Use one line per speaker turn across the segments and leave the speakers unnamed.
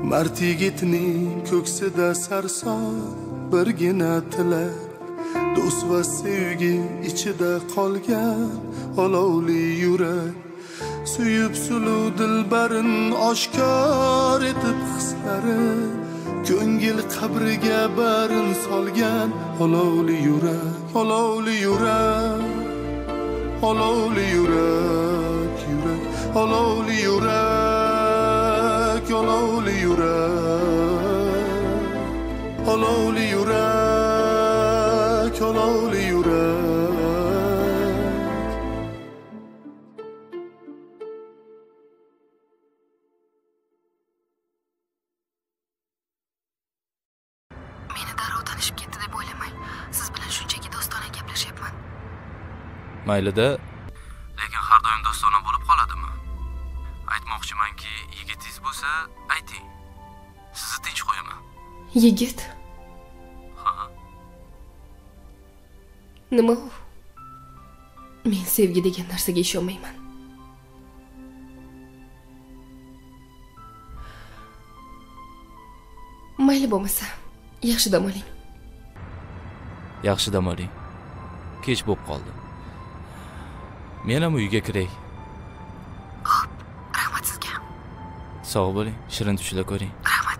Mard yigitning ko'ksida sarson birgina tilak, do'st va sevgi ichida qolgan olovli yurak. Suyib suluv dilbarin oshkor etib hislari, ko'ngil qabriga barin solgan olovli yurak, olovli yurak, olovli yurak, yurak, olovli yurak, olovli yurak, olovli yurak, olovli yurak.
Maylida, lekin har doim do'stona bo'lib qoladimi? Aytmoqchimanki, yigitingiz bo'lsa, ayting. Sizni tinch qo'yaman.
Yigit?
Ha.
Nima u? Men sevgi degan narsaga ishonmayman. Mayli bo'lmasa, yaxshi dam oling.
Yaxshi dam oling. Kech bo'lib qoldi. Men ham uyga kiray.
Xo'p, rahmat sizga.
Sog' bo'ling, shirin tushlar ko'ring.
Rahmat.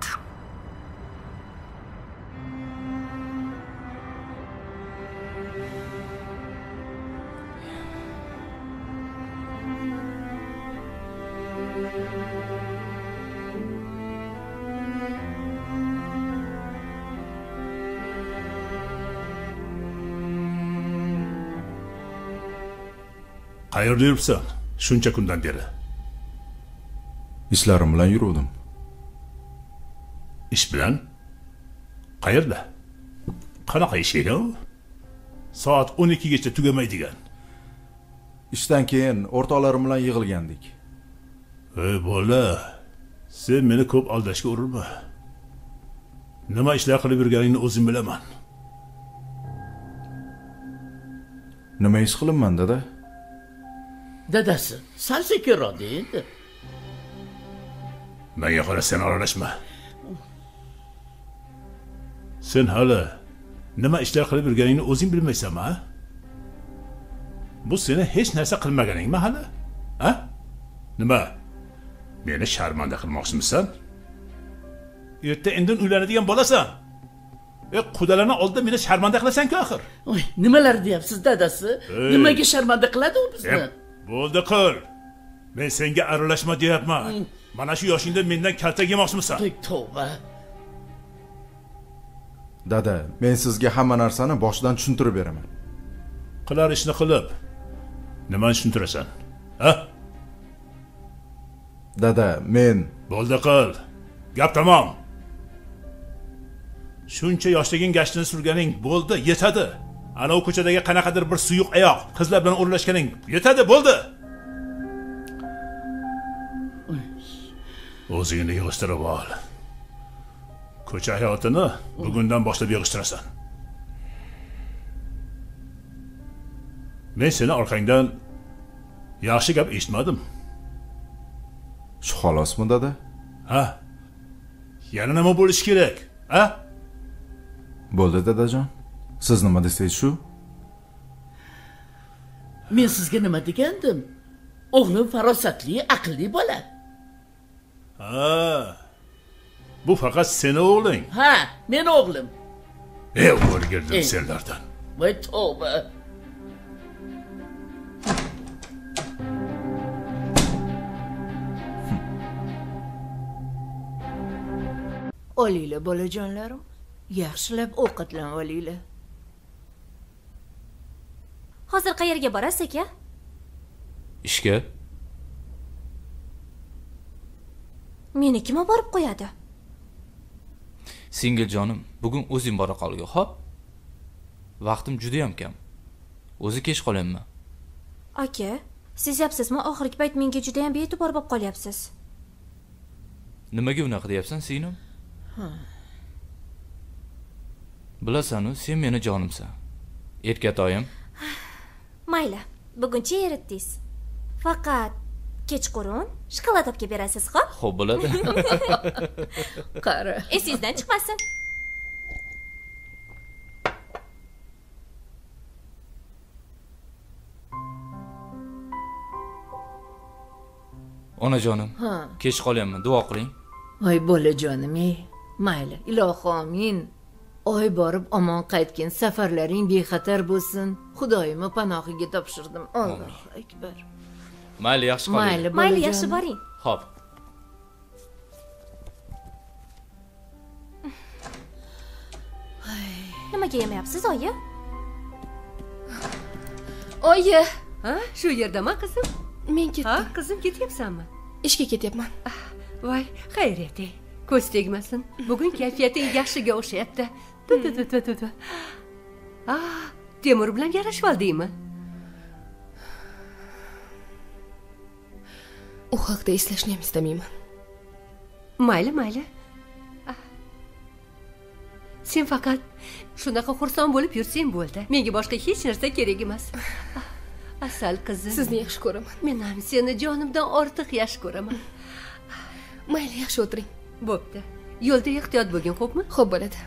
Qayerda yuribsan? Shuncha kundan beri.
İşlerim bilan yuruvdim.
Ish bilan? Qayerda? Qanaqa ish edi u? Soat 12 gacha tugamaydigan.
İşten keyin o'rtoqlarim bilan yig'ilgandik.
Ey bola, sen meni ko'p aldashga urinma. Nima ishlar qilib yurganingni o'zim bilaman.
Nima ish qilaman, dada?
Dadasi, sal sekinroq deydi.
Menga qara, sen aralashma. Sen hali nima ishlar qilib yurganingni o'zing bilmaysanmi, ha? Bu seni hech narsa qilmaganingmi hali? Ha? Nima? Meni sharmanda qilmoqchimisan? Erta indin uylanadigan bo'lasan. Qudalarni oldida meni sharmanda qilasan-ku axir.
Oy, nimalar deyapsiz dadasi? Nimaga sharmanda qiladi u bizni?
Bo'ldi qil. Men senga aralashma deyapman. Mana shu yoshingda mendan kaltak yemoqchimisan?
Tavba.
Dada, men sizga hamma narsani boshidan tushuntirib beraman.
Qilar ishni qilib, nimani tushuntirasan? Ha?
Dada, men...
Bo'ldi qil. Gap tamom. Shuncha yoshliging gashtini surganing bo'ldi, yetadi. Ana o ko'chadagi qanaqadir bir suyuq oyoq qizlar bilan o'rlashganing yetadi, bo'ldi. O'zingni yig'ishtirib ol. Ko'cha hayotini bugundan boshlab yig'ishtirasan. Men seni orqangdan yaxshi gap eshitmadim.
Shu xolosmi, dada?
Ha? Yana nima bo'lishi kerak? Ha?
Bo'ldi, dadajon. Siz nima desangiz shu?
Men sizga nima degandim? O'g'lim farosatli, aqlli bola.
Ha. Bu faqat seni o'g'ling.
Ha, men o'g'lim.
O'rgirdim senlardan.
Voy tavba.
Olinglar bolajonlarim, yaxshilab ovqatlan olinglar.
Hozir qayerga borasiz aka?
Ishga.
Meni kim olib borib qo'yadi?
Singiljonim, bugun o'zing bora qolgin, xo'p? Vaqtim juda ham kam. O'zi kech qolayapman.
Aka, sezyapsizmi, oxirgi payt menga juda ham bee'tibor bo'lib qolyapsiz.
Nimaga unaqa deyapsan, singlim? Bilasan-ku, sen meni jonimsan. Erkatoyim.
Mayli, buguncha eritdingiz. Faqat Kechqurun shokolad olib berasiz, xo'p?
Xo'p bo'ladi.
Qara.
Esingizdan chiqmasin.
Onajonim, kech qolyapman, duo qiling.
Voy bolajonim, mayli, ilohi omin. Oy borib omon qaytgin, safarlaring bexatar bo'lsin. Xudoyimni panohiga topshirdim. Allohu akbar.
Mayli, yaxshi qoling.
Mayli,
Mayli, yaxshi boring.
Xo'p.
Nimaga yemayapsiz, oyi?
Oyi,
Ha, shu yerdami qizim?
men ketdim.
Ha, qizim ketyapsanmi?
Ishga ketyapman.
Voy, xayriyat. Ko'z tegmasin. Bugun kayfiyating yaxshiga o'xshayapti. Tu. Temur bilan yarashib oldingmi?
U haqda eslashni ham istamayman.
Mayli. Sen faqat shunaqa xursand bo'lib yursang bo'ldi. Menga boshqa hech narsa kerak emas. Asal qizim.
Sizni yaxshi ko'raman.
Men ham seni jonimdan ortiq yaxshi ko'raman.
Mayli, yaxshi o'tiring.
Bo'pti. Yo'lda ehtiyot bo'lgin, xo'pmi?
Xo'p bo'ladi.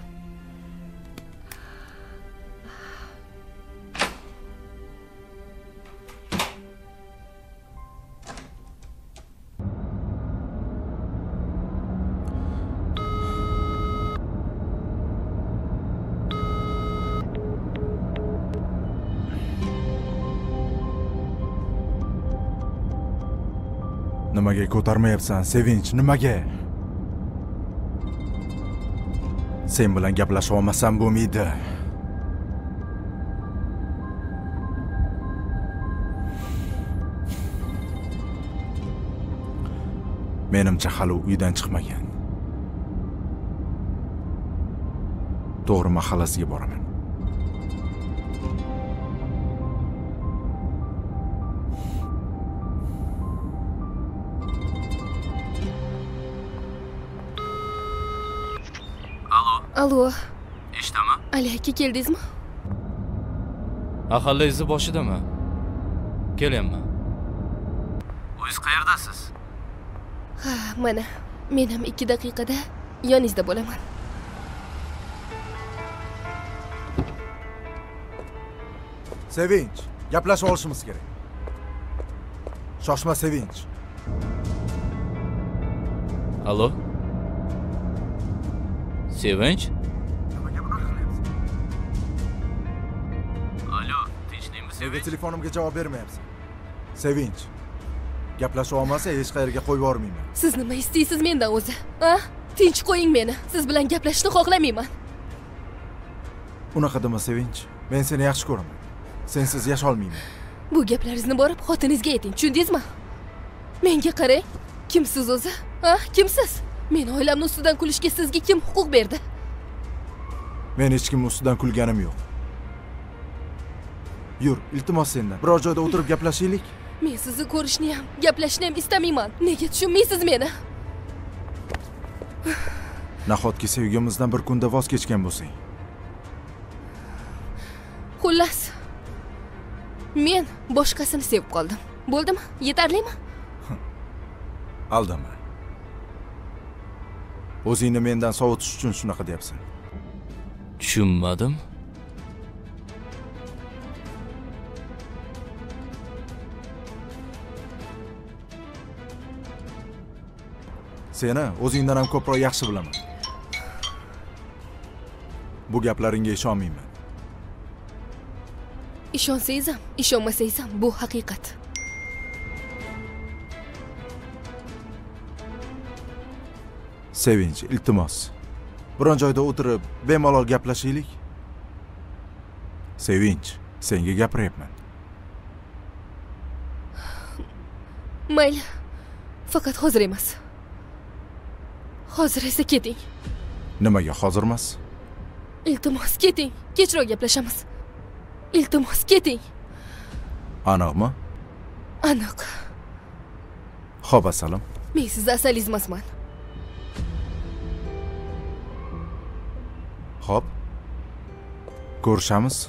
Nimaga ko'tarmayapsan, Sevinch? Nimaga? Sen bilan gaplasha olmasam bo'lmaydi. Menimcha hali uydan chiqmagan. To'g'ri mahallasiga boraman.
Allo,
Eshitaman.
Ali aka keldingizmi?
Ahallayingizni boshidami? Kelyapman. O'zingiz qayerdasiz?
Ha, mana. Men ham 2 daqiqada yoningizda bo'laman.
Sevinch, gaplashib olishimiz kerak. Shoshma, Sevinch.
Allo? Sevinch?
Nimaga bunaqa qilyapsan?
Allo, tinchlikmi
Nega
Sevinch?
telefonimga javob bermayapsan? Sevinch, gaplashib olmasa hech qayerga qo'yib yubormayman.
Siz nima istaysiz mendan o'zi? Ha? Tinch qo'ying meni. Siz bilan gaplashishni xohlamayman.
Unaqa dema, Sevinch. Men seni yaxshi ko'raman. Sensiz yasholmayman.
Bu gaplaringizni borib xotiningizga ayting, tushundingizmi? Menga qarang. Kimsiz o'zi? Ha? Kimsiz? Men oilamni ustidan kulishga sizga kim huquq berdi?
Men hech kim ustidan kulganim yo'q. Yur, iltimos sendan. Biror joyda o'tirib gaplashaylik.
Men sizni ko'rishni ham, gaplashishni ham istamayman. Nega tushunmaysiz meni?
Nahotki sevgimizdan bir kunda voz kechgan bo'lsang.
Xullas, men boshqasini sevib qoldim. Bo'ldimi? Yetarlimi?
Aldama. O'zingni mendan sovutish uchun shunaqa deyapsan.
Tushunmadim.
Seni o'zingdan ham ko'proq yaxshi bilaman. Bu gaplaringga ishonmayman.
Ishonsangiz ham, ishonmasangiz ham bu haqiqat.
Sevinch, iltimos. Biron joyda o'tirib bemalol gaplashaylik. Sevinch, senga gapiryapman.
Mayli. Faqat hozir emas. Hozir esa keting.
Nimaga hozir emas?
Iltimos, keting. Kechroq gaplashamiz. Iltimos, keting.
Aniqmi?
Aniq.
Xo'p, assalom.
Men sizni asalingiz emasman.
Xo'p. Ko'rishamiz.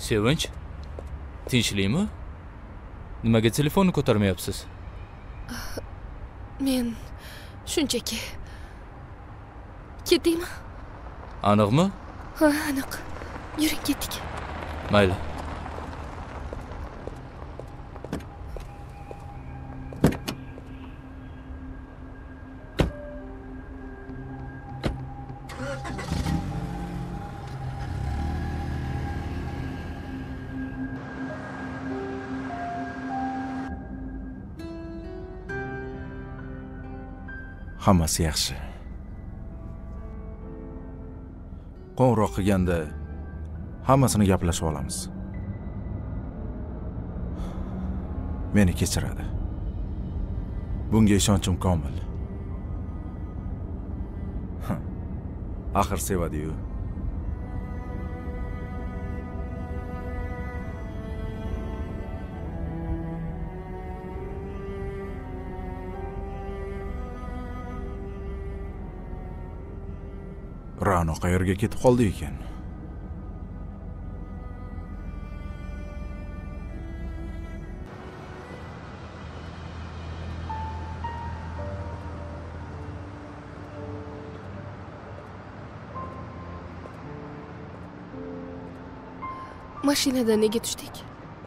Sevinch, tinchlikmi? Nimaga telefonni ko'tarmayapsiz?
Men shunchaki ketdingmi?
Aniqmi?
Ha, aniq. Yuring ketdik.
Mayli.
Hammasi yaxshi. Qo'ng'iroq qilganda hammasini gaplashib olamiz. Meni kechiradi. Bunga ishonchim komil. Axir sevadi-yu. Ra'no qayerga ketib qoldi ekan?
Mashinadan nega tushdik?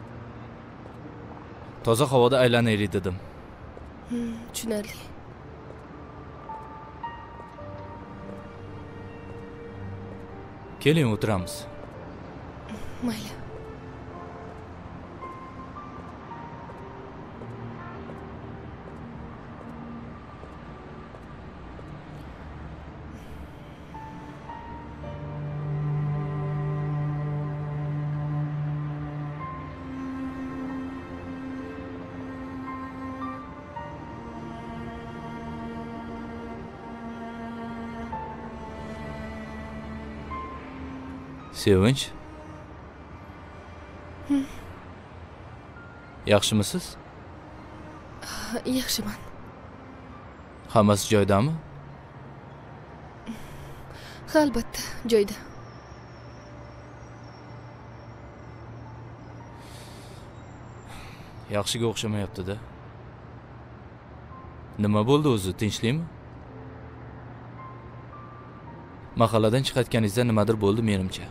Toza havoda aylanaylik dedim.
Tushunarli.
Keling, o'tiramiz.
Mayli.
Sevinch. Yaxshimisiz?
Yaxshiman.
Hammasi joyidami?
Ha, albatta, joyida.
Yaxshiga o'xshamayapti-da. Nima bo'ldi o'zi? Tinchlikmi? Mahalladan chiqayotganingizda nimadir bo'ldi menimcha.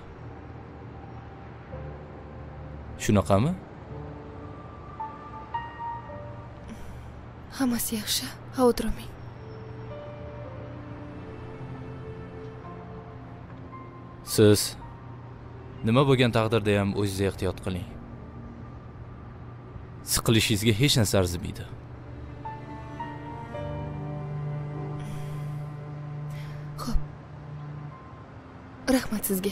Shunaqami?
Hammasi yaxshi. Xavotir olmang.
Siz nima bo'lgan taqdirda ham o'zingizni ehtiyot qiling. Siqilishingizga hech narsa arzimaydi.
Xo'p. Rahmat sizga.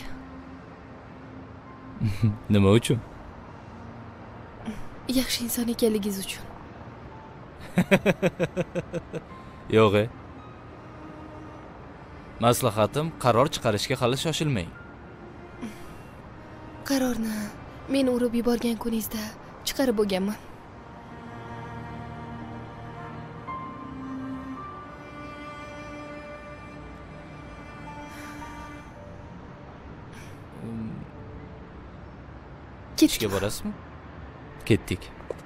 Nima uchun?
Yaxshi inson ekanligingiz uchun.
Yo'q. Maslahatim, qaror chiqarishga hali shoshilmang.
Qarorni men urib yuborgan kuningizda chiqarib bo'lganman.
Ishga borasizmi? Ketdik.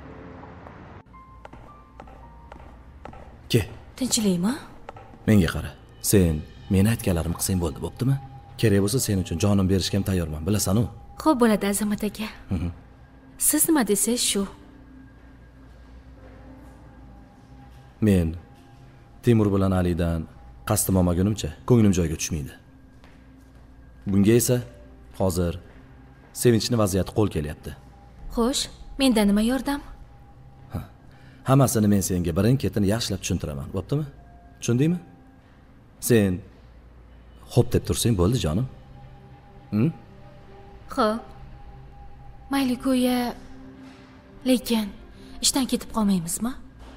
Ke.
Tinchlikmi?
Menga qara. Sen meni aytganlarimni qilsang bo'ldi, bo'ptimi? Kerak bo'lsa sen uchun jonim berishga ham tayyorman, bilasan-ku.
Xo'p bo'ladi, Azamat aka. Siz nima desangiz shu.
Men Timur bilan Alidan qasdim olmagunimcha ko'nglim joyiga tushmaydi. Bunga esa hozir Sevinchni vaziyati qo'l kelyapti.
Xo'sh, mendan nima yordam?
Hammasini men senga birin-ketin yaxshilab tushuntiraman, bo'ptimi? Tushundingmi? Sen xo'p deb tursang bo'ldi, jonim.
Xo'p. Mayli go'ya, lekin ishdan ketib qolmaymizmi?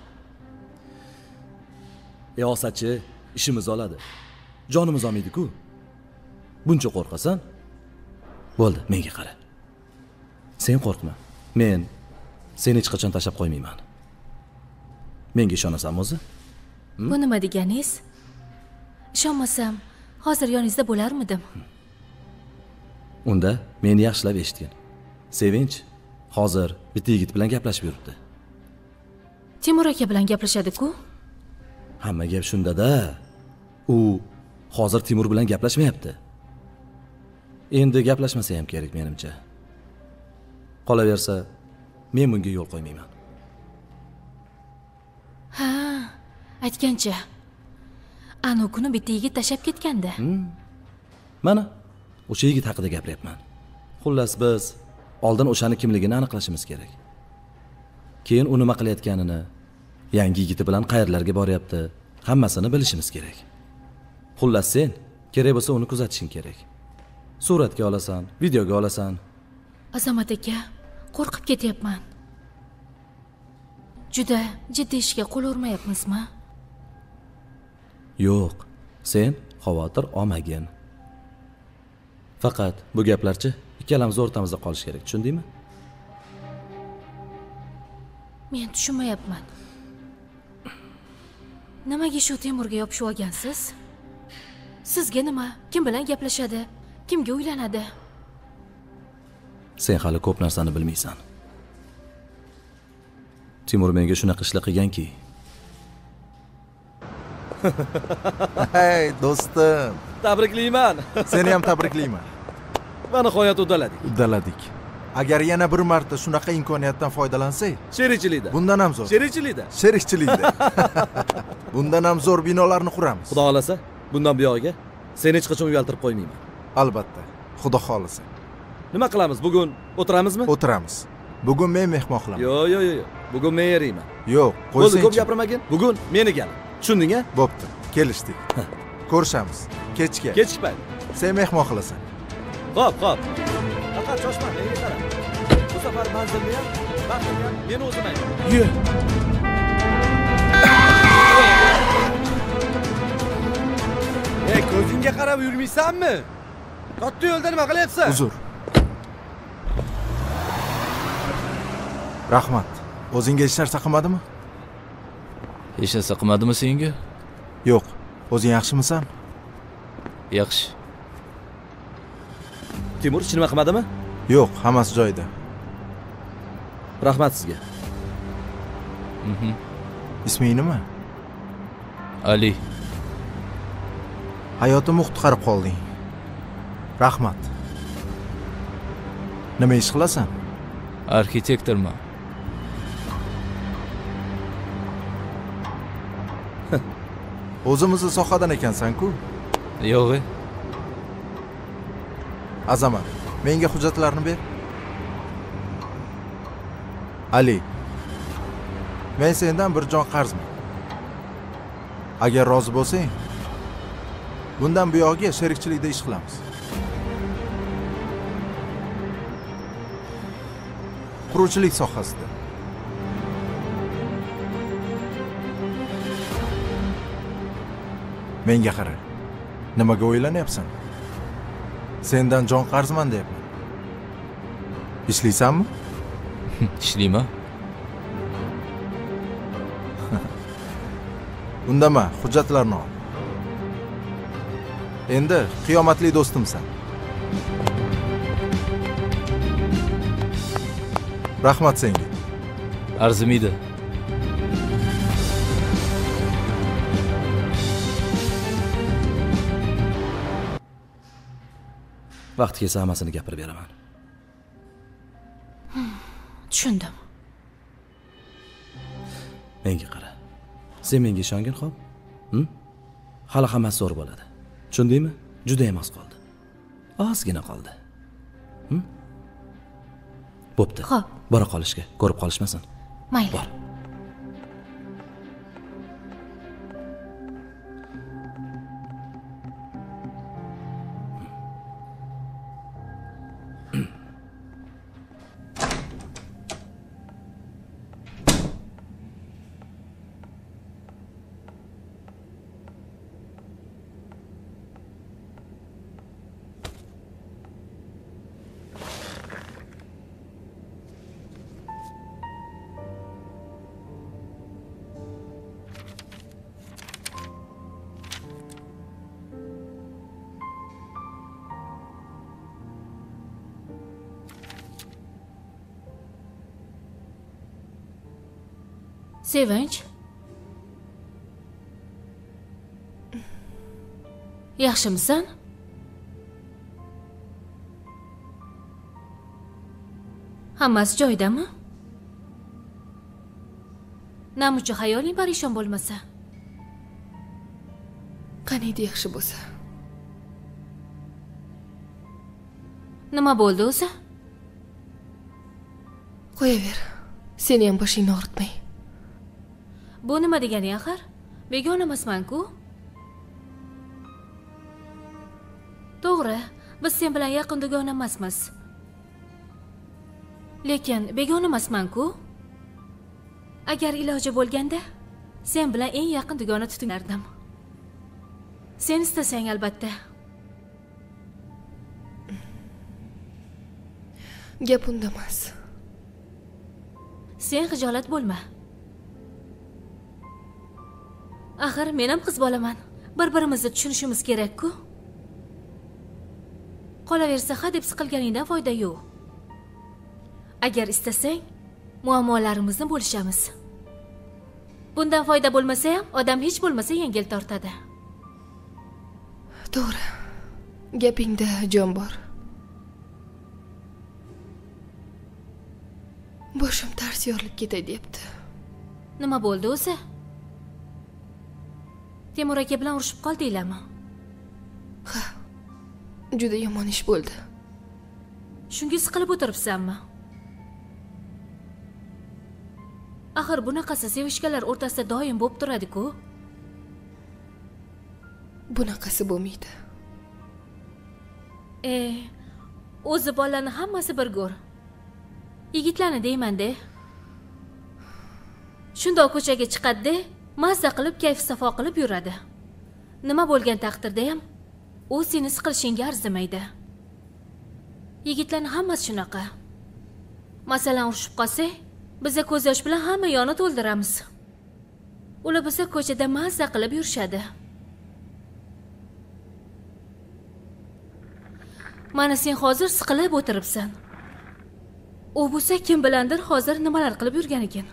Osachi, ishimiz oladi. Jonimiz olmaydi-ku. Buncha qo'rqasan? Bo'ldi, menga qara. Sen qo'rqma. Men seni hech qachon tashlab qo'ymayman. Menga ishonasanmi o'zi?
Bu nima deganingiz? Ishonmasam, hozir yoningizda bo'larmidim.
Unda meni yaxshilab eshitgin. Sevinch hozir bitta yigit bilan gaplashib yuribdi.
Timur aka bilan gaplashadi-ku.
Hamma gap shunda-da. U hozir Timur bilan gaplashmayapti. Endi gaplashmasa ham kerak menimcha. Qolaversa, men bunga yo'l qo'ymayman.
Ha, aytgancha. Ana kuni bitta yigit tashab ketganda.
Mana, o'sha yigit haqida gapiryapman. Xullas biz oldin o'shani kimligini aniqlashimiz kerak. Keyin u nima qilayotganini, yangi yigiti bilan qayerlarga boryapti, hammasini bilishimiz kerak. Xullas sen kerak bo'lsa uni kuzatishing kerak. Suratga olasan, videoga olasan.
Azamat aka, qo'rqib ketyapman. Juda jiddiy ishga qo'l urmayapmizmi?
Yo'q, sen xavotir olmagin. Faqat bu gaplarchi ikkalamiz o'rtamizda qolish kerak, tushundingmi?
Men tushunmayapman. Nimaga shu Temurga yopishib olgansiz? Sizga nima? Kim bilan gaplashadi? Kimga uylanadi?
Sen hali ko'p narsani bilmaysan. Timur menga shunaqa ishlar qilganki.
Hey, do'stim.
Tabriklayman.
Seni ham tabriklayman.
Va nihoyat uddaladik.
Uddaladik. Agar yana bir marta shunaqa imkoniyatdan foydalansak,
sherikchilikda.
Bundan ham zo'r. Sherikchilikda. Bundan ham zo'r binolarni quramiz.
Xudo xolasa, bundan buyog'iga seni hech qachon uyaltirib qo'ymayman.
Albatta. Xudo xolasa.
Nima qilamiz? Bugun o'tiramizmi?
O'tiramiz. Bugun men mehmon qilaman.
Yo'q. Bugun men yeriyman.
Yo'q, qo'ysang.
Ko'p gapirmagin. Bugun meni gal. Tushunding-a?
Bo'pti. Kelishdik. Ko'rishamiz. Kechga.
Kechki payt.
Sen mehmon qilasan.
Xo'p. Faqat shoshma, menga qara. Bu safar manzilni ham, vaqtni ham men o'zim aytaman.
Ye.
Ey, ko'zingga qarab yurmaysanmi? Katta yo'lda nima qilyapsan?
Uzr. Rahmat. O'zingga hech narsa qilmadimi?
Hech narsa qilmadimi senga?
Yo'q. O'zing yaxshimisan?
Yaxshi.
Timur hech nima qilmadimi?
Yo'q, hammasi joyida.
Rahmat sizga.
Isming nima?
Ali.
Hayotimni qutqarib qolding. Rahmat. Nima ish qilasan?
Arxitektorman.
O'zimizni sohadan ekansan-ku?
Yo'q.
Azamat, menga hujjatlarni ber. Ali, men sendan bir jon qarzman. Agar rozi bo'lsang, bundan buyog'iga sherikchilikda ish qilamiz. Quruvchilik sohasida. Menga qara. Nimaga o'ylanyapsan? Sendan jon qarzman deyapman. Ishlaysanmi?
Ishlayman.
Undama, hujjatlarni ol. Endi qiyomatli do'stimsan. Rahmat senga.
Arzimaydi.
Vaqt kelsa hammasini gapirib beraman.
Tushundim.
Menga qara. Sen menga ishongin, xo'p? Hali hammasi zo'r bo'ladi. Tushundingmi? Juda ham oz qoldi. Ozgina qoldi. Bo'pti.
Xo'p.
Bora qolishga, ko'rib qolishmasin.
Mayli.
Bor.
Sevinch. Yaxshimisan? Hammasi joyidami? Namuncha xayoling parishon bo'lmasa.
Qaniydi yaxshi bo'lsa.
Nima bo'ldi o'zi?
Qo'yaver. Seni ham boshingni og'ritmay.
Bu nima degani axir? Begona emasman-ku. To'g'ri, biz sen bilan yaqin dugona emasmiz. Lekin begona emasman-ku. Agar iloji bo'lganda, sen bilan eng yaqin dugona tutinardim. Sen istasang albatta.
Gap unda emas.
Sen xijolat bo'lma. Axir men ham qiz bolaman. Bir-birimizni tushunishimiz kerak-ku. Qolaversa, ha deb siqilganingdan foyda yo'q. Agar istasang, muammolarimizni bo'lishamiz. Bundan foyda bo'lmasa ham, odam hech bo'lmasa yengil tortadi.
To'g'ri. Gapingda jon bor. Boshim tars yorilib ketay debdi.
Nima bo'ldi o'zi? Temur aka bilan urushib qoldinglarmi?
Ha. Juda yomon ish bo'ldi.
Shunga siqilib o'tiribsanmi? Axir bunaqasi sevishganlar o'rtasida doim bo'lib turadi-ku.
Bunaqasi bo'lmaydi.
O'zi bolalarni hammasi bir go'r. Yigitlarni deyman-da. Shundoq ko'chaga chiqadi-da, mazza qilib, kayf safo qilib yuradi. Nima bo'lgan taqdirda ham u seni siqilishingga arzimaydi. Yigitlarning hammasi shunaqa. Masalan, urushib qolsa, biz ko'z yosh bilan hamma yoni to'ldiramiz. Ular bo'lsa ko'chada mazza qilib yurishadi. Mana sen hozir siqilib o'tiribsan. U bo'lsa kim bilandir hozir nimalar qilib yurgan ekan.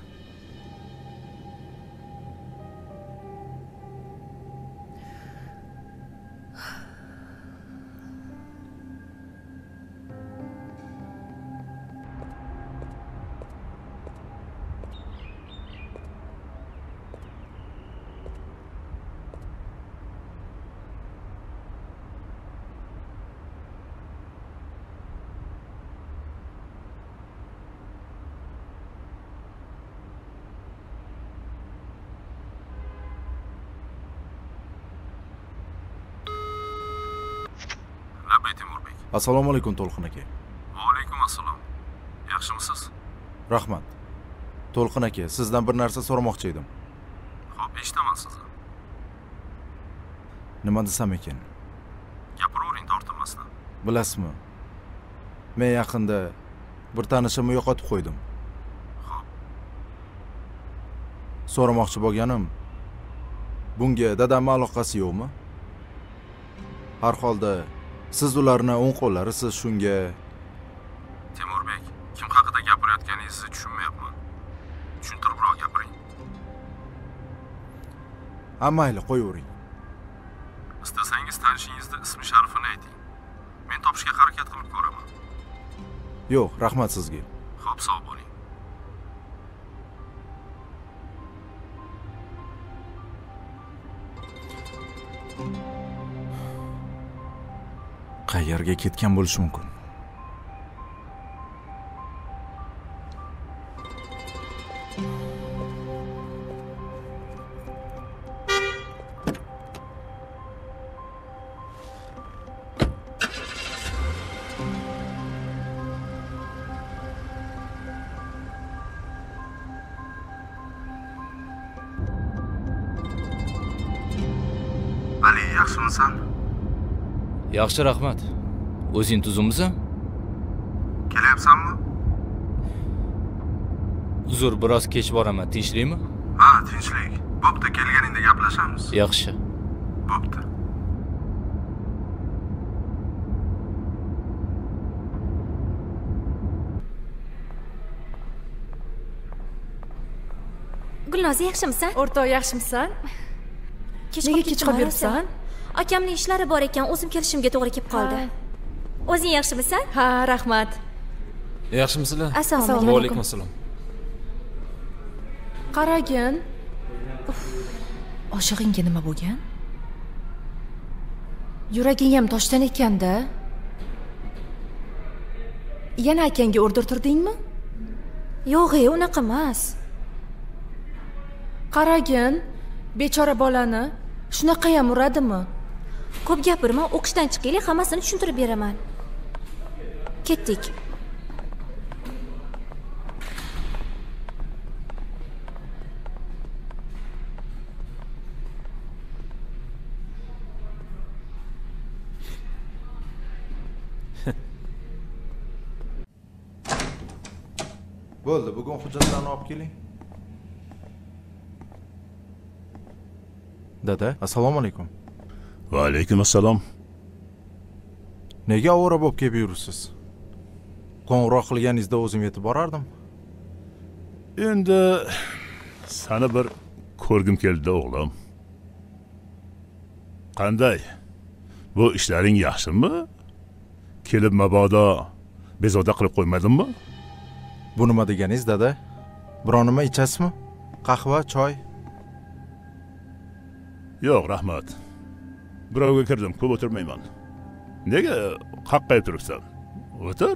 Assalomu alaykum To'lqin aka.
Va alaykum assalom. Yaxshimisiz?
Rahmat. To'lqin aka, sizdan bir narsa so'ramoqchi edim.
Xo'p, eshitaman sizni.
Nima desam ekan?
Gapiravering tortinmasdan.
Bilasizmi? Men yaqinda bir tanishimni yo'qotib qo'ydim.
Xo'p.
So'ramoqchi bo'lganim, bunga dadamning aloqasi yo'qmi? Har holda siz ularni o'ng qo'llarisiz, shunga.
Temurbek, kim haqida gapirayotganingizni tushunmayapman. Tushuntiribroq gapiring.
Mayli, qo'yavering.
Istasangiz tanishingizni ismi sharifini ayting. Men topishga harakat qilib ko'raman.
Yo'q, rahmat sizga.
Xo'p, sog' bo'ling.
Qayerga ketgan bo'lishi mumkin?
Ali, yaxshimisan?
Yaxshi, rahmat. O'zing tuzummisan?
Kelyapsanmi?
Uzr, biroz kech boraman. Tinchlikmi?
Ha, tinchlik. Bo'pti, kelganingda gaplashamiz.
Yaxshi.
Bo'pti.
Gulnoza yaxshimisan?
O'rtoq, yaxshimisan?
Nega
kech qolib yuribsan?
Akamning ishlari bor ekan, o'zim kelishimga to'g'ri kelib qoldi. O'zing yaxshimisan?
Ha, rahmat.
Yaxshimisizlar?
Assalomu
Va
alaykum.
alaykum assalom.
Qaragin. Oshig'ingga nima bo'lgan? Yuraging ham toshdan ekanda. Yana akangga o'rdirtirdingmi?
Yo'q, unaqa emas.
Qaragin, bechora bolani shunaqa ham uradimi?
Ko'p gapirma, o'qishdan chiqaylik, hammasini tushuntirib beraman. Ketdik.
Bo'ldi, bugun hujjatlarni olib keling. Dada, assalomu alaykum.
Va alaykum assalom.
Nega ovora bo'lib kelib yuribsiz? Qo'ng'iroq qilganingizda o'zim yetib borardim.
Endi seni bir ko'rgim keldi o'g'lim. Qanday? Bu ishlaring yaxshimi? Kelib mabodo bezovta qilib qo'ymadimmi?
Bu nima deganingiz, dada? Biror nima ichasizmi? Qahva, choy?
Yo'q, rahmat. Birovga kirdim, ko'p o'tirmayman. Nega qaqqayib turibsan? O'tir.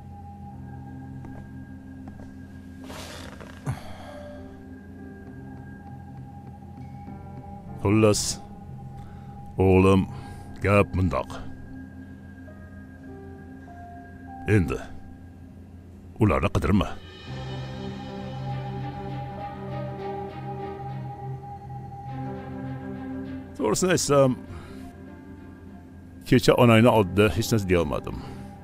Xullas, o'g'lim, gap bundoq. Endi ularni qidirma. To'g'risini aytsam, kecha onangni oldida hech narsa deya olmadim.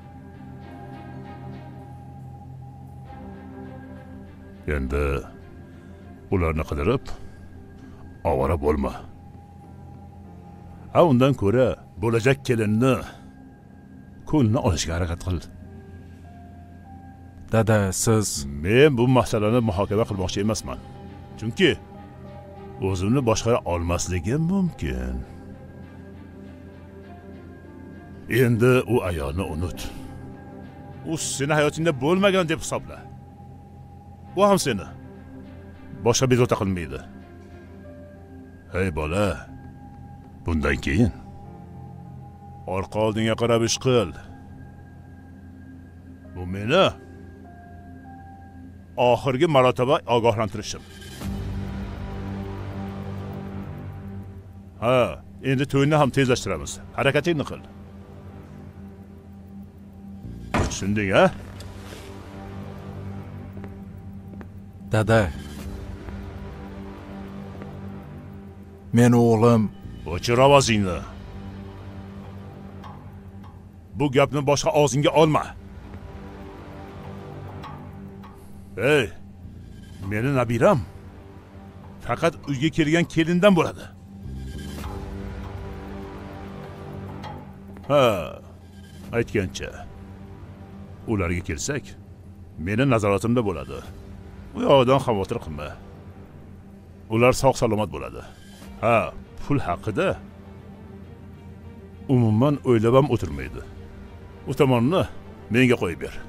Endi ularni qidirib ovora bo'lma. Undan ko'ra bo'lajak kelinni ko'nglini olishga harakat qil.
Dada, siz...
Men bu masalani muhokama qilmoqchi emasman. Chunki o'zimni boshqara olmasligim mumkin. Endi u ayolni unut. U seni hayotingda bo'lmagan deb hisobla. U ham seni boshqa bezovta qilmaydi. Hey bola, bundan keyin orqa oldinga qarab ish qil. Bu meni oxirgi marotaba ogohlantirishim. Ha, endi to'yni ham tezlashtiramiz. Harakatingni qil. Tushunding, ha?
Dada. Men o'g'lim...
O'chir ovozingni. Bu gapni boshqa og'zingga olma. Hey, meni nabiram faqat uyga kelgan kelindan bo'ladi. Ha, aytgancha. Ularga kelsak, meni nazoratimda bo'ladi. Bu yoqdan xavotir qilma. Ular sog' salomat bo'ladi. Ha, pul haqida umuman o'ylab ham o'tirmaydi. U tomonni menga qo'yib ber.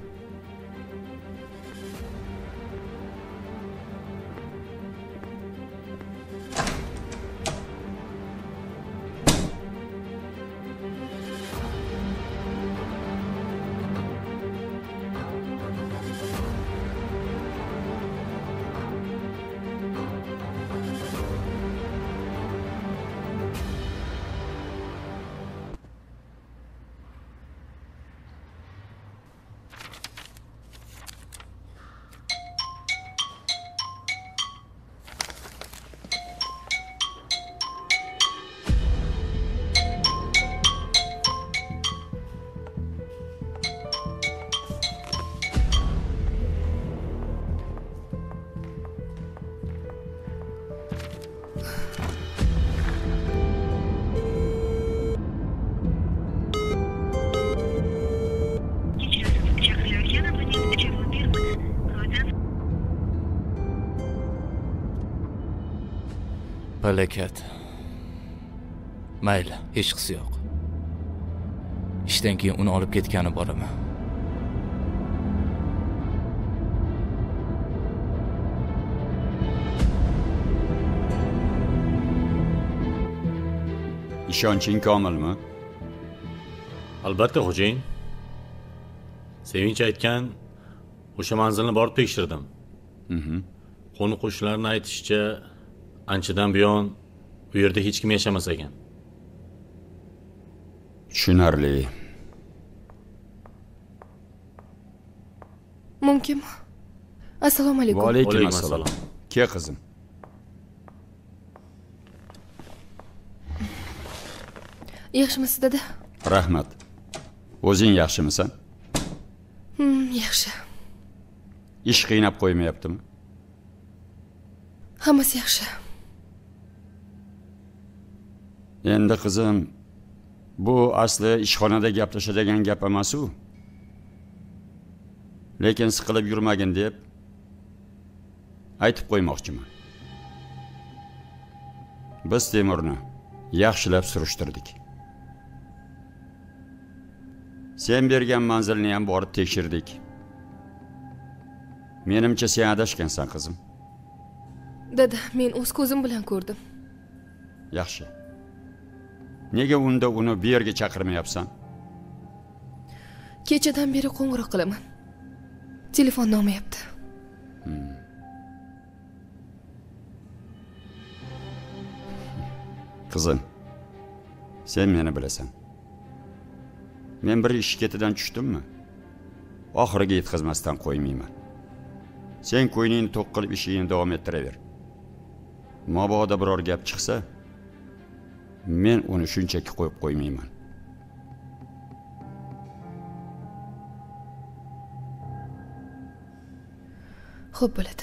Falokat. Mayli, hech qisi yo'q. Ishdan keyin uni olib ketgani boraman.
Ishonching komilmi?
Albatta, xo'jayin. Sevinch aytgan o'sha manzilni borib tekshirdim. Qo'ni-qo'shnilarning aytishicha, anchadan buyon bu yerda hech kim yashamas ekan.
Tushunarli.
Mumkinmi? Assalomu alaykum.
Va alaykum assalom. Ke qizim.
Yaxshimisiz dada?
Rahmat. O'zing yaxshimisan?
Yaxshi.
Ish qiynab qo'ymayaptimi?
Hammasi yaxshi.
Endi qizim, bu asli ishxonada gaplashadigan gap emas-u. Lekin siqilib yurmagin deb aytib qo'ymoqchiman. Biz Temurni yaxshilab surishtirdik. Sen bergan manzilni ham borib tekshirdik. Menimcha sen adashgansan qizim.
Dada, men o'z ko'zim bilan ko'rdim.
Yaxshi. Nega unda uni bu yerga chaqirmayapsan?
Kechadan beri qo'ng'iroq qilaman. Telefon olmayapti.
Qizim, sen meni bilasan. Men bir ish ketidan tushdimmi? Oxiriga yetkazmasdan qo'ymayman. Sen ko'yningni to'q qilib ishingni davom ettiraver. Mabodo biror gap chiqsa, men uni shunchaki qo'yib qo'ymayman.
Xo'p bo'ladi.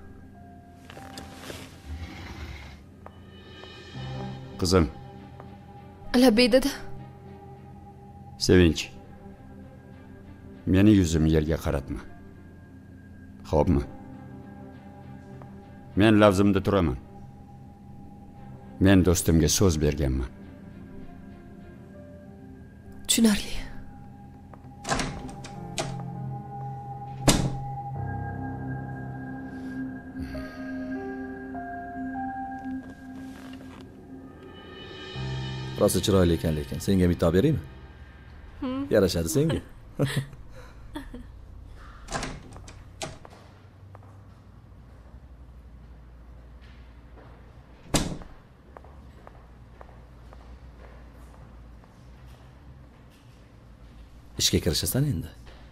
Qizim.
Labbay dada.
Sevinch. Meni yuzimni yerga qaratma. Xo'pmi? Men lafzimda turaman. Men do'stimga so'z berganman.
Tushunarli.
Rosa chiroyli ekan, lekin senga mitob beraymi? Yarashadi senga. Ishga kirishasan endi.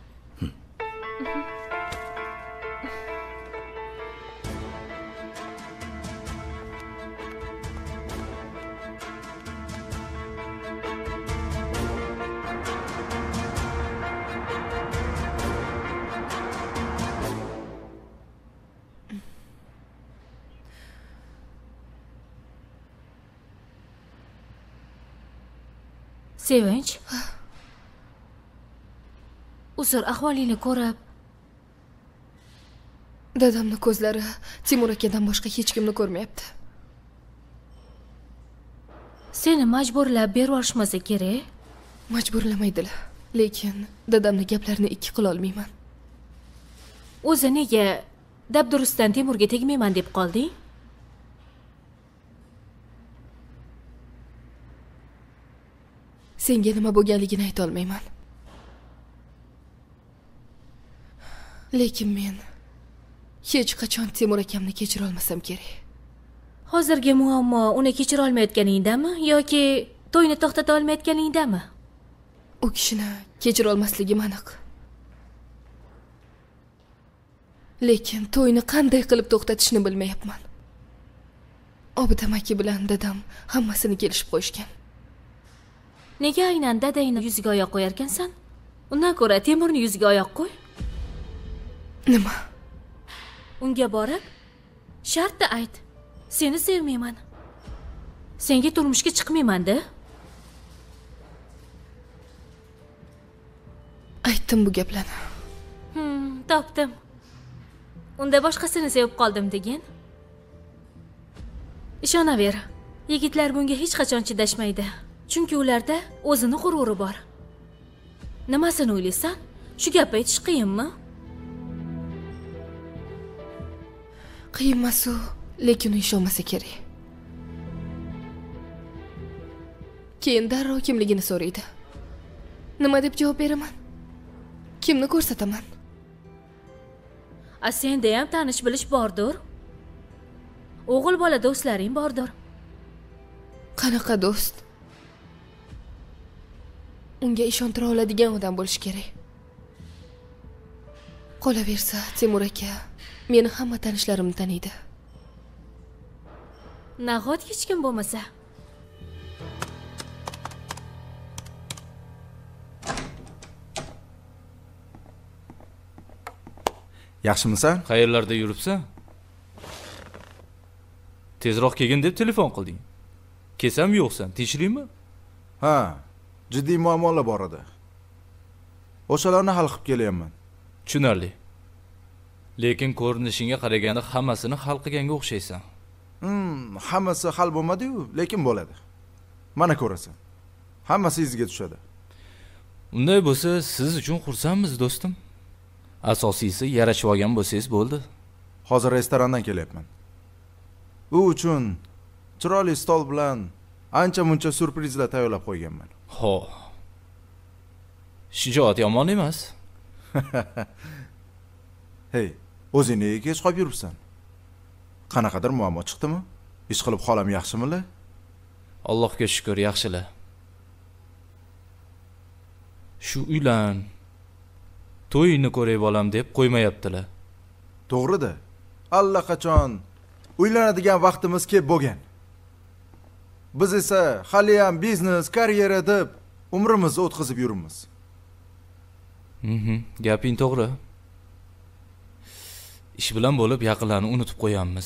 Sevinch. Uzr, ahvolingni ko'rib.
Dadamni ko'zlari Timur akadan boshqa hech kimni ko'rmayapti.
Seni majburlab berib yuborishmasa kerak.
Majburlamaydilar, lekin dadamni gaplarini ikki qila olmayman.
O'zi nega dabdurustdan Timurga tegmayman deb qolding?
Senga nima bo'lganligini ayta olmayman. Lekin men hech qachon Timur akamni kechira olmasam kerak.
Hozirgi muammo uni kechira olmayotganingdami yoki to'yni to'xtata olmayotganingdami?
U kishini kechira olmasligim aniq. Lekin to'yni qanday qilib to'xtatishni bilmayapman. Obid amaki bilan dadam hammasini kelishib qo'yishgan.
Nega aynan dadangni yuziga oyoq qo'yar ekansan? Undan ko'ra Temurni yuziga oyoq qo'y.
Nima?
Unga borib, shartda ayt. Seni sevmayman. Senga turmushga chiqmayman-da.
Aytdim bu gaplarni.
Topdim. Unda boshqasini sevib qoldim degin. Ishonaver, yigitlar bunga hech qachon chidashmaydi. Chunki ularda o'zini g'ururi bor. Nimasini o'ylaysan? Shu gapni aytish qiyinmi?
Qiyin emas-u, lekin u ishonmasa kerak. Keyin darrov kimligini so'raydi. Nima deb javob beraman? Kimni ko'rsataman?
Senda ham tanish bilish bordir. O'g'il bola do'stlaring bordir.
Qanaqa do'st? Unga ishontira oladigan odam bo'lish kerak. Qolaversa, Timur aka meni hamma tanishlarim taniydi.
Nahot hech kim bo'lmasa?
Yaxshimisan?
Qayerlarda yuribsan? Tezroq kelgin deb telefon qilding. Kelsam yo'qsan, tinchlikmi?
Ha, jiddiy muammolar bor edi. O'shalarni hal qilib kelyapman.
Tushunarli. Lekin ko'rinishingga qaraganda hammasini hal qilganga o'xshaysan.
Hammasi hal bo'lmadi-yu, lekin bo'ladi. Mana ko'rasan. Hammasi iziga tushadi.
Unday bo'lsa, siz uchun xursandmiz, do'stim. Asosiysi yarashib olgan bo'lsangiz bo'ldi.
Hozir restorandan kelyapman. U uchun chiroyli stol bilan ancha-muncha surprizlar tayyorlab qo'yganman.
Ho. Shijoat yomon emas.
Hey, o'zing nega kech qolib yuribsan? Qanaqadir muammo chiqdimi? Ish qilib xolam yaxshimilar?
Allohga shukr, yaxshilar. Shu uylan to'yini ko'ray bolam deb qo'ymayaptilar.
To'g'ri-da. Allaqachon uylanadigan vaqtimiz kelib bo'lgan. Biz esa hali ham biznes, karyera deb umrimizni o'tkazib yuribmiz.
Gaping to'g'ri. Ish bilan bo'lib yaqinlarni unutib qo'yamiz.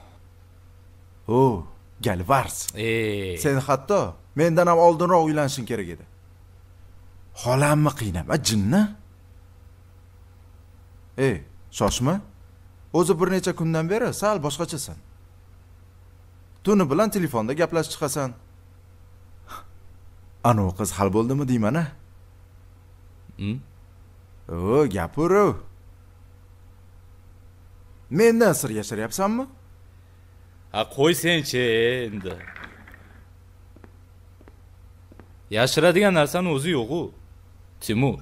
Galvars. Sen hatto mendan ham oldinroq uylanishing kerak edi. Xolamni qiynama, jinni. Shoshma. O'zi bir necha kundan beri sal boshqachasan. Tuni bilan telefonda gaplashib chiqasan. Ana qiz hal bo'ldimi deyman-a? Gapir. Mendan sir yashiryapsanmi?
Qo'y sen-chi endi. Yashiradigan narsani o'zi yo'q-ku, Timur.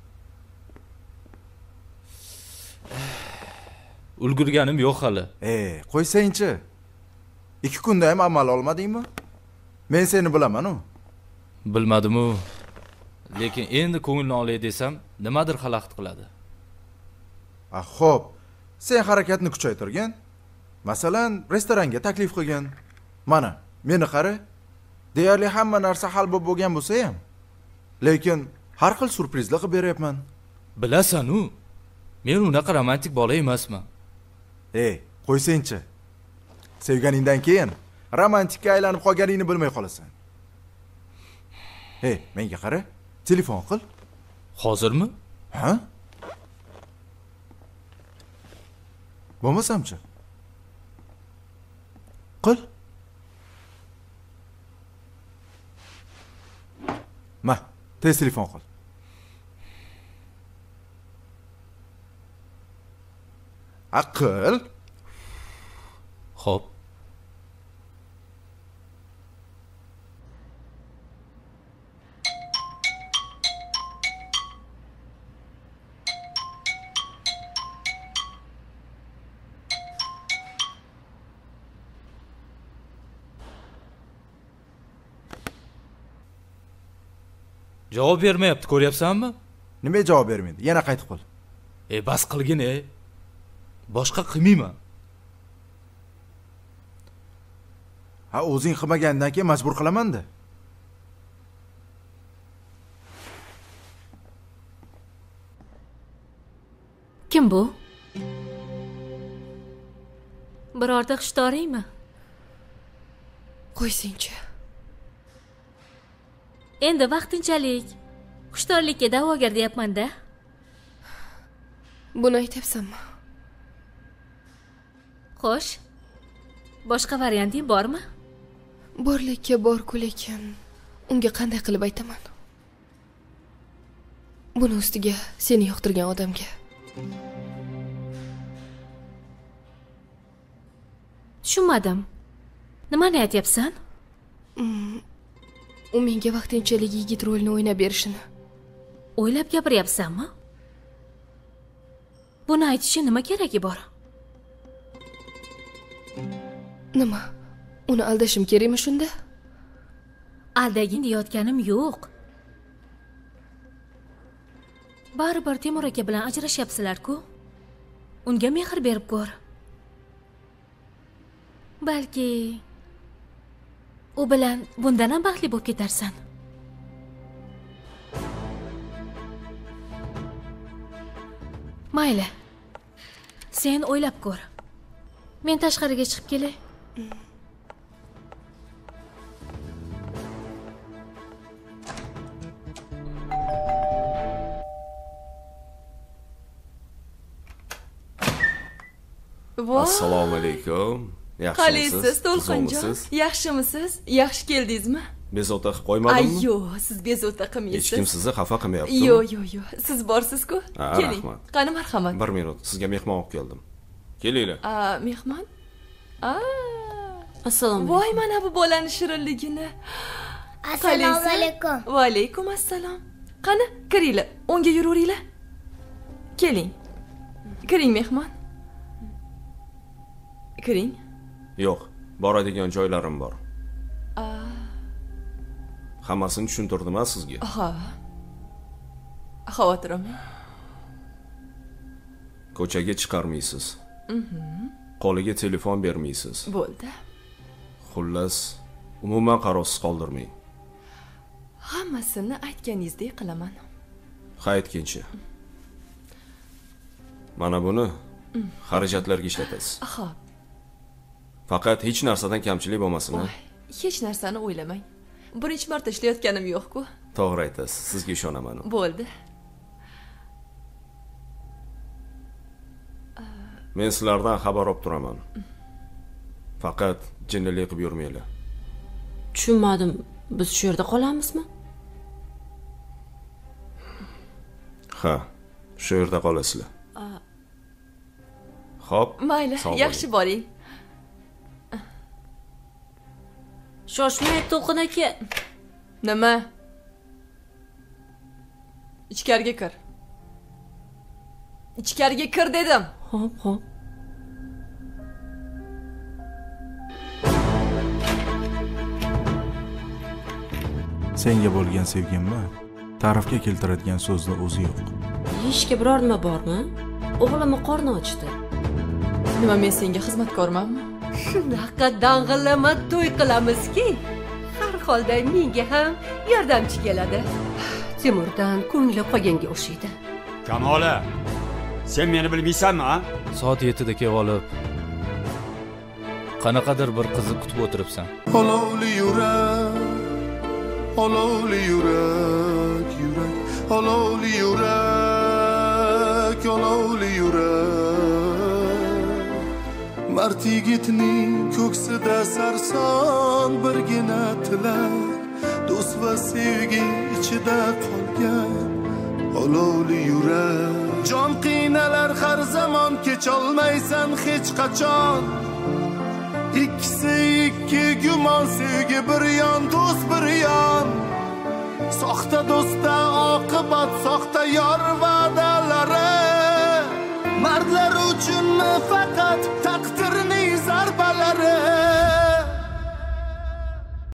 Ulgurganim yo'q hali.
Qo'ysang-chi. 2 kunda ham amal olmadingmi? Men seni bilaman-ku.
Bilmadim-u. Lekin endi ko'ngilni olay desam, nimadir xalaqit qiladi.
Xo'p. Sen harakatni kuchaytirgin. Masalan, restoranga taklif qilgin. Mana, meni qara. Deyarli hamma narsa hal bo'lgan bo'lsa ham, lekin har xil surprizlar qilib beryapman.
Bilasan-u, men unaqa romantik bola emasman.
Qo'ysang-chi. Sevganingdan keyin romantikka aylanib qolganingni bilmay qolasan. Menga qara. Telefon qil.
Hozirmi?
Ha? Bo'lmasamchi? Qil. Tez telefon qil. Aql.
Xo'p. Javob bermayapti, ko'ryapsanmi?
Nima javob bermaydi? Yana qaytib qil.
Bas qilgin, Boshqa qilmayman.
O'zing qilmagandan keyin majbur qilaman-da.
Kim bu? Birorta xushtoriymi?
Qo'ysing-chi.
Endi vaqtinchalik xushtorlikka da'vogar deyapman-da.
Buni aytyapsanmi?
Xo'sh. Boshqa varianting bormi?
Borlikka bor-ku, lekin unga qanday qilib aytaman? Buni ustiga seni yoqtirgan odamga.
Tushunmadim. Nimani aytyapsan?
U menga vaqtinchalik yigit rolini o'ynab berishini.
O'ylab gapiryapsanmi? Buni aytishi nima keragi bor?
Nima? Uni aldashim kerakmi shunda?
Aldagin deyotganim yo'q. Baribir Temur aka bilan ajrashyapsizlar-ku. Unga mehr berib ko'r. Balki u bilan bundan ham baxtli bo'lib ketarsan. Mayli. Sen o'ylab ko'r. Men tashqariga chiqib kelay.
Assalomu alaykum.
Qalaysiz, To'lqinjon? Yaxshimisiz? Yaxshi keldingizmi?
Bezovta qilib qo'ymadimmi?
Yo'q, siz bezovta qilmaysiz.
Hech kim sizni xafa qilmayapti.
Yo'q. Siz borsiz-ku. Keling. Qani marhamat.
1 minut. Sizga mehmon olib keldim. Kelinglar.
Mehmon?
Assalomu alaykum.
Voy, mana bu bolaning shirinligini.
Assalomu alaykum.
Va alaykum assalom. Qani, kiringlar. O'ngga yuraveringlar. Keling. Kiring mehmon. Kiring.
Yo'q, boradigan joylarim bor. Hammasini tushuntirdim-a sizga?
Ha. Xavotirim.
Ko'chaga chiqarmaysiz. Qo'liga telefon bermaysiz.
Bo'ldi.
Xullas, umuman qarovsiz qoldirmang.
Hammasini aytganingizdek qilaman.
Ha, aytgancha. Mana buni xarajatlarga ishlatasiz.
Xo'p.
Faqat hech narsadan kamchilik bo'lmasin.
Hech narsani o'ylamang. Birinchi marta ishlayotganim yo'q-ku.
To'g'ri aytasiz, sizga ishonaman.
Bo'ldi.
Men sizlardan xabar olib turaman. Faqat jinnilik qilib yurmanglar.
Tushunmadim. Biz shu yerda qolamizmi?
Ha, shu yerda qolasizlar. Xo'p.
Mayli, yaxshi boring.
Shoshmay To'lqin aka.
Nima? Ichkariga kir. Ichkariga kir dedim.
Xo'p.
Senga bo'lgan sevgimni ta'rifga keltiradigan so'zni o'zi yo'q.
Yeyishga biror nima bormi? O'g'limni qorni ochdi.
Nima, men senga xizmatkormanmi?
Shunaqa dang'illama to'y qilamizki, har holda menga ham yordamchi keladi. Timurdan ko'ngli qolganga o'xshaydi.
Kamola, sen meni bilmaysanmi, a?
Soat 7 da kelib olib, qanaqadir bir qizni kutib o'tiribsan.
Olovli yurak, olovli yurak, olovli yurak, olovli yurak. Mard yigitning ko'ksida sarson birgina tilak, do'st va sevgi ichida qolgan olovli yurak. Jon qiynalar har zamon kecholmaysan hech qachon. İkisi ikki gumon, sevgi bir yon, do'st bir yon. Soxta do'stda oqibat, soxta yor va'dalari. Mardlar uchun faqat